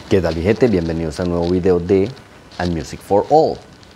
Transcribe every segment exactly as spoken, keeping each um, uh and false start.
¿Qué tal, mi gente? Bienvenidos a un nuevo video de And Music for All.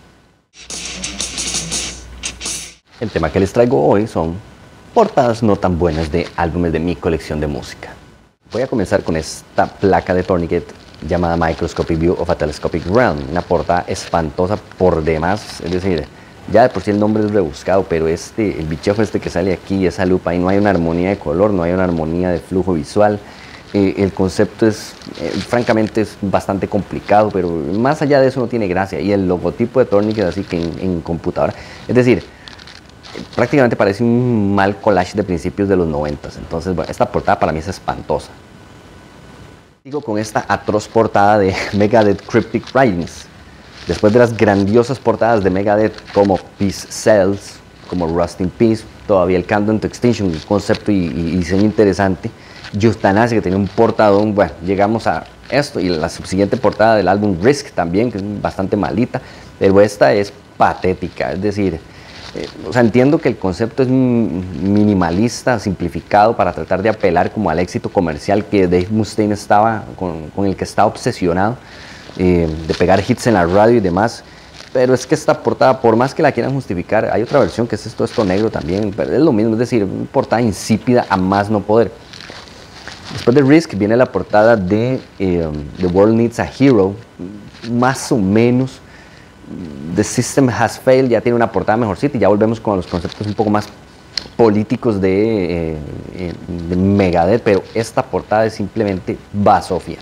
El tema que les traigo hoy son portadas no tan buenas de álbumes de mi colección de música. Voy a comenzar con esta placa de Tourniquet llamada Microscopic View of a Telescopic Realm, una portada espantosa por demás, es decir, ya de por sí el nombre es rebuscado, pero este, el bichejo este que sale aquí, esa lupa, y no hay una armonía de color, no hay una armonía de flujo visual. Eh, el concepto es, eh, francamente, es bastante complicado, pero más allá de eso no tiene gracia. Y el logotipo de Tourniquet así que en, en computadora, es decir, prácticamente parece un mal collage de principios de los noventas. Entonces, bueno, esta portada para mí es espantosa. Sigo con esta atroz portada de Megadeth Cryptic Writings. Después de las grandiosas portadas de Megadeth como Peace Cells, como Rust in Peace, todavía el Countdown to Extinction, un concepto y, y diseño interesante. Euthanasia, que tenía un portadón. Bueno, llegamos a esto y la subsiguiente portada del álbum Risk también, que es bastante malita, pero esta es patética, es decir, eh, o sea, entiendo que el concepto es minimalista, simplificado para tratar de apelar como al éxito comercial que Dave Mustaine estaba, con, con el que estaba obsesionado, eh, de pegar hits en la radio y demás. Pero es que esta portada, por más que la quieran justificar, hay otra versión que es esto, esto negro también, pero es lo mismo, es decir, una portada insípida a más no poder. Después de Risk viene la portada de eh, The World Needs a Hero, más o menos. The System Has Failed ya tiene una portada mejorcita y ya volvemos con los conceptos un poco más políticos de, eh, de Megadeth, pero esta portada es simplemente basofia.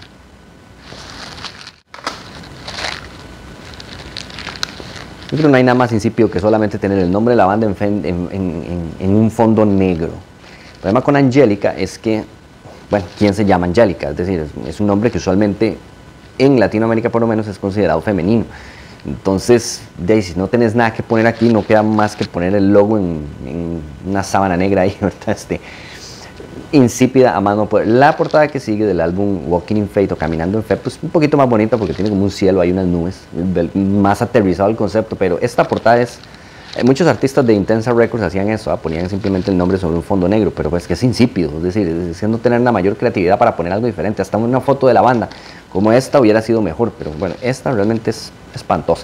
Yo creo que no hay nada más insípido que solamente tener el nombre de la banda en, en, en, en, en un fondo negro. El problema con Angelica es que, bueno, ¿quién se llama Angelica? Es decir, es, es un nombre que usualmente en Latinoamérica por lo menos es considerado femenino. Entonces, de ahí, si no tenés nada que poner aquí, no queda más que poner el logo en, en una sábana negra ahí, ¿verdad? Este, insípida a más no poder. La portada que sigue del álbum Walking in Fate o Caminando en Fe, pues un poquito más bonita porque tiene como un cielo, hay unas nubes, más aterrizado el concepto, pero esta portada es... Muchos artistas de Intensa Records hacían eso, ¿eh? Ponían simplemente el nombre sobre un fondo negro, pero pues que es insípido, es decir, es no tener una mayor creatividad para poner algo diferente. Hasta una foto de la banda como esta hubiera sido mejor, pero bueno, esta realmente es espantosa.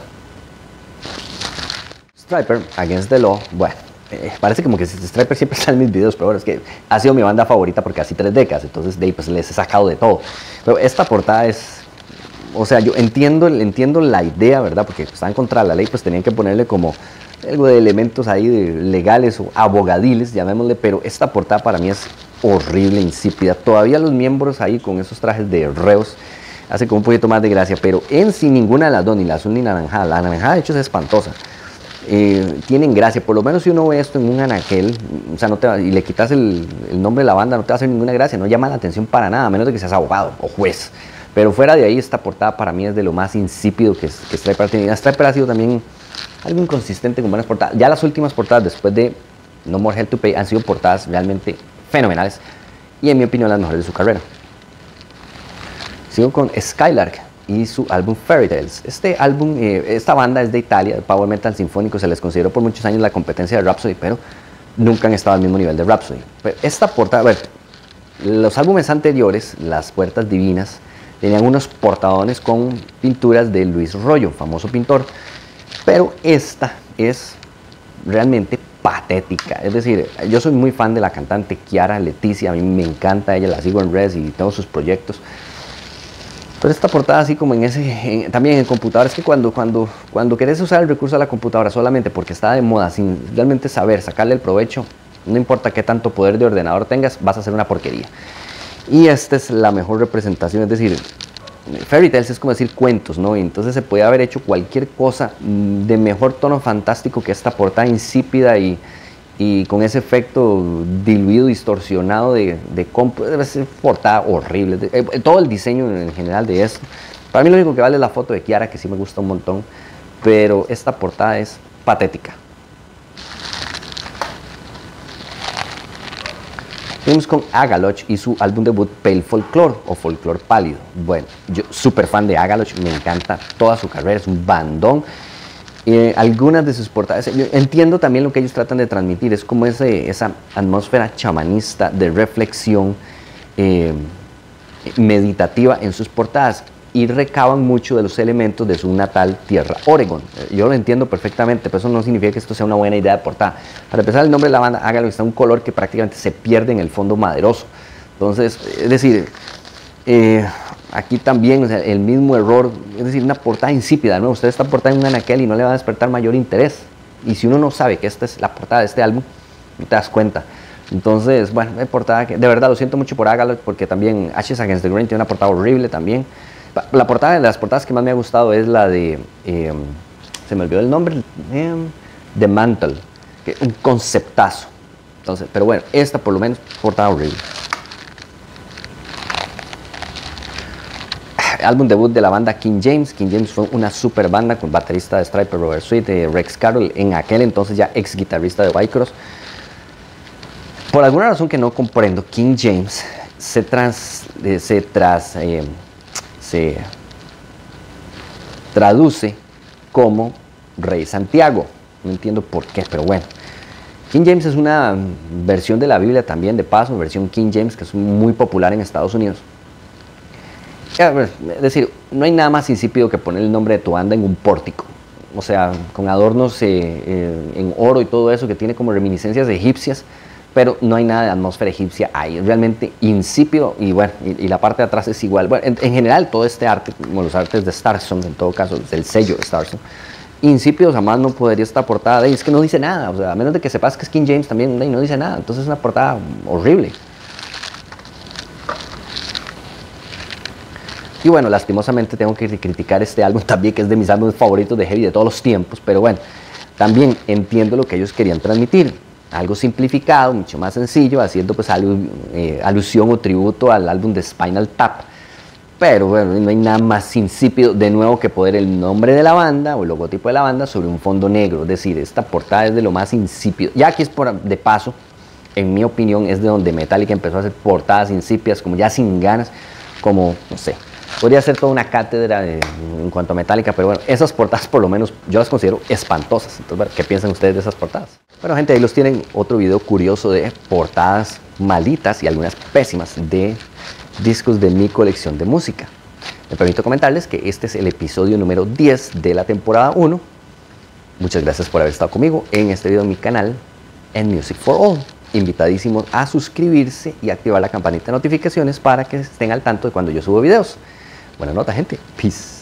Stryper, Against the Law, bueno, eh, parece como que Stryper siempre está en mis videos, pero bueno, es que ha sido mi banda favorita porque hace tres décadas, entonces de ahí pues les he sacado de todo. Pero esta portada es... O sea, yo entiendo, entiendo la idea, ¿verdad? Porque están contra la ley, pues tenían que ponerle como algo de elementos ahí de legales o abogadiles, llamémosle, pero esta portada para mí es horrible, insípida. Todavía los miembros ahí con esos trajes de reos hace como un poquito más de gracia, pero en sí ninguna de las dos, ni la azul ni la naranjada. La naranjada de hecho es espantosa. Eh, tienen gracia, por lo menos si uno ve esto en un anaquel, o sea, no te va, y le quitas el, el nombre de la banda, no te va a hacer ninguna gracia, no llama la atención para nada, a menos de que seas abogado o juez. Pero fuera de ahí, esta portada para mí es de lo más insípido que, que Stryper tiene. Stryper ha sido también algo inconsistente con buenas portadas. Ya las últimas portadas después de No More Hell to Pay han sido portadas realmente fenomenales y en mi opinión las mejores de su carrera. Sigo con Skylark y su álbum Fairy Tales. Este álbum, eh, esta banda es de Italia, de power metal sinfónico, se les consideró por muchos años la competencia de Rhapsody, pero nunca han estado al mismo nivel de Rhapsody. Pero esta portada, a ver, los álbumes anteriores, Las Puertas Divinas, tenían unos portadones con pinturas de Luis Royo, famoso pintor, pero esta es realmente patética. Es decir, yo soy muy fan de la cantante Chiara Leticia, a mí me encanta ella, la sigo en redes y todos sus proyectos. Pero esta portada así como en ese, en, también en computadora, es que cuando, cuando, cuando querés usar el recurso de la computadora solamente porque está de moda, sin realmente saber sacarle el provecho, no importa qué tanto poder de ordenador tengas, vas a hacer una porquería. Y esta es la mejor representación, es decir, Fairy Tales es como decir cuentos, ¿no? Y entonces se puede haber hecho cualquier cosa de mejor tono fantástico que esta portada insípida y, y con ese efecto diluido, distorsionado de, de compu. Debe ser portada horrible. De, eh, todo el diseño en general de esto. Para mí lo único que vale es la foto de Chiara, que sí me gusta un montón, pero esta portada es patética. Seguimos con Agaloch y su álbum debut Pale Folklore o Folklore Pálido. Bueno, yo súper fan de Agaloch, me encanta toda su carrera, es un bandón. Eh, algunas de sus portadas, yo entiendo también lo que ellos tratan de transmitir, es como ese, esa atmósfera chamanista de reflexión eh, meditativa en sus portadas. y recaban mucho de los elementos de su natal tierra, Oregon. Yo lo entiendo perfectamente, pero eso no significa que esto sea una buena idea de portada. Para empezar, el nombre de la banda, hágalo, está un color que prácticamente se pierde en el fondo maderoso. Entonces, es decir, eh, aquí también, o sea, el mismo error, es decir, una portada insípida, ¿no? Usted está portada en un anaquel y no le va a despertar mayor interés. Y si uno no sabe que esta es la portada de este álbum, no te das cuenta. Entonces, bueno, hay portada que, de verdad, lo siento mucho por Hágalo, porque también Ashes Against the Grain tiene una portada horrible también. La portada, de las portadas que más me ha gustado es la de, eh, se me olvidó el nombre, eh, The Mantle, que un conceptazo. Entonces, pero bueno, esta por lo menos, portada horrible. Álbum debut de la banda King James. King James fue una super banda con baterista de Stryper Robert Sweet, eh, Rex Carroll, en aquel entonces ya ex guitarrista de White Cross. Por alguna razón que no comprendo, King James se, trans, eh, se, tras, eh, se traduce como Rey Santiago. No entiendo por qué, pero bueno. King James es una versión de la Biblia también, de paso, versión King James, que es muy popular en Estados Unidos. Es decir, no hay nada más insípido que poner el nombre de tu banda en un pórtico. O sea, con adornos eh, eh, en oro y todo eso que tiene como reminiscencias egipcias, pero no hay nada de atmósfera egipcia ahí. Es realmente insípido y bueno, y, y la parte de atrás es igual. Bueno, en, en general, todo este arte, como los artes de Starson, en todo caso, del sello de Starson, insípidos jamás no podría estar portada. Es que no dice nada, o sea, a menos de que sepas que es King James también, no dice nada. Entonces es una portada horrible. Y bueno, lastimosamente tengo que criticar este álbum también, que es de mis álbumes favoritos de heavy de todos los tiempos, pero bueno, también entiendo lo que ellos querían transmitir, algo simplificado, mucho más sencillo, haciendo pues alu eh, alusión o tributo al álbum de Spinal Tap, pero bueno, no hay nada más insípido de nuevo que poner el nombre de la banda o el logotipo de la banda sobre un fondo negro. Es decir, esta portada es de lo más insípido, ya aquí es por, de paso, en mi opinión es de donde Metallica empezó a hacer portadas insípidas, como ya sin ganas, como, no sé, podría ser toda una cátedra de, en cuanto a Metallica, pero bueno, esas portadas por lo menos yo las considero espantosas. Entonces, bueno, ¿qué piensan ustedes de esas portadas? Bueno, gente, ahí los tienen, otro video curioso de portadas malitas y algunas pésimas de discos de mi colección de música. Me permito comentarles que este es el episodio número diez de la temporada uno. Muchas gracias por haber estado conmigo en este video en mi canal, en Music for All. Invitadísimos a suscribirse y activar la campanita de notificaciones para que estén al tanto de cuando yo subo videos. Buena nota, gente. Peace.